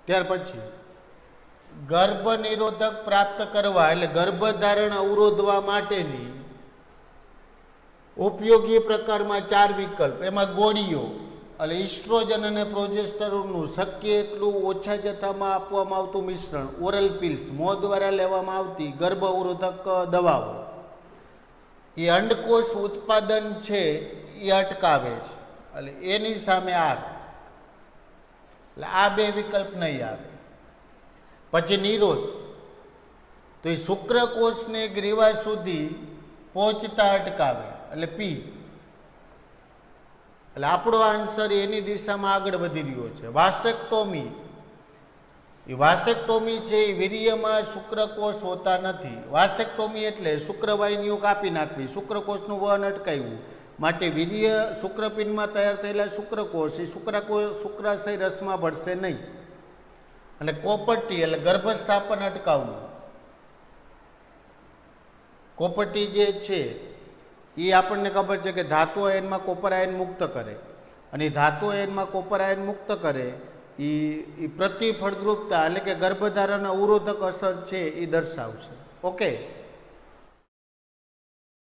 ત્યાર પછી ગર્ભ નિરોધક પ્રાપ્ત કરવા એટલે ગર્ભધારણ અવરોધવા માટેની ઉપયોગી પ્રકારમાં 4 વિકલ્પ, એમાં ગોળીઓ એટલે ઇસ્ટ્રોજન અને પ્રોજેસ્ટરોનનું શક્ય એટલું ઓછા જથ્થામાં આપવામાં આવતું મિશ્રણ, ઓરલ પિલ્સ મોં દ્વારા લેવામાં આવતી ગર્ભ અવરોધક દવાઓ એ અંડકોષ ઉત્પાદન છે એ અટકાવે છે, એટલે એની સામે આર, એટલે આ 2 વિકલ્પ નહીં આવે. પછી નિરોધ તો એ શુક્રકોષને ગ્રીવા સુધી પહોંચતા અટકાવે એટલે પી, એટલે આપણો આન્સર એની દિશામાં આગળ વધી રહ્યો છે. વાસેક્ટોમી, એ વાસેક્ટોમી છે એ વીર્યમાં શુક્રકોષ હોતા નથી. વાસેક્ટોમી એટલે શુક્રવાહિનીઓ કાપી નાખવી, શુક્રકોષનું વહન અટકાવવું માટે વીર્ય શુક્રપિંડમાં તૈયાર થયેલા શુક્રકોષ એ શુક્રાશય રસમાં ભળશે નહીં. અને કોપરટી એટલે ગર્ભસ્થાપન અટકાવવું. કોપરટી જે છે એ આપણને ખબર છે કે ધાતુ આયનમાં કોપર આયન મુક્ત કરે, અને ધાતુ આયનમાં કોપર આયન મુક્ત કરે એ પ્રતિફળદ્રુપતા એટલે કે ગર્ભધારણ અવરોધક અસર છે એ દર્શાવશે. ઓકે.